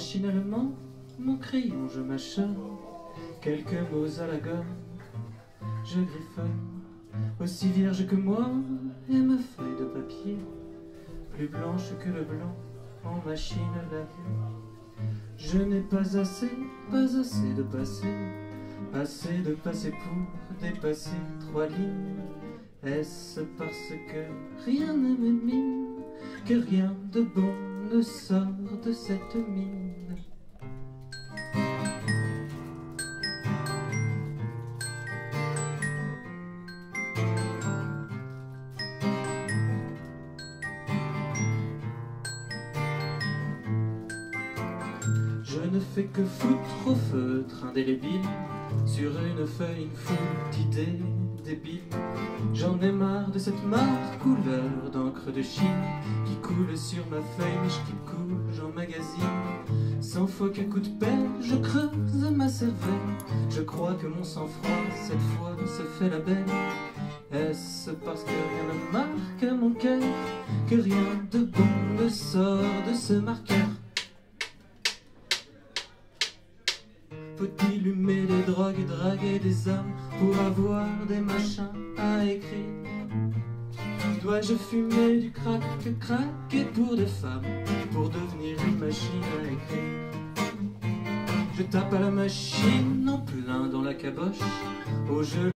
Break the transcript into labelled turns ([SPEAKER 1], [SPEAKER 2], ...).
[SPEAKER 1] Machinalement, mon crayon je mâchonne, quelques mots à la gomme, je griffonne, aussi vierge que moi est ma feuille de papier, plus blanche que le blanc en machine lavée. Je n'ai pas assez de passer, assez de passer pour dépasser 3 lignes. Est-ce parce que rien ne me mine, que rien de bon ne sort de cette mine? Je ne fais que foutre au feutre indélébile sur une feuille une foule d'idées débiles. J'en ai marre de cette marre couleur d'encre de Chine qui coule sur ma feuille mais qui coule, j'emmagasine. 100 fois qu'à coup de pelle je creuse ma cervelle, je crois que mon sang-froid cette fois se fait la belle. Est-ce parce que rien ne marque mon cœur, que rien de bon ne sort de ce marqueur? Faut-il humer des drogues et draguer des hommes pour avoir des machins à écrire? Dois-je fumer du crack craquer pour des femmes, pour devenir une machine à écrire? Je tape à la machine en plein dans la caboche, au jeu.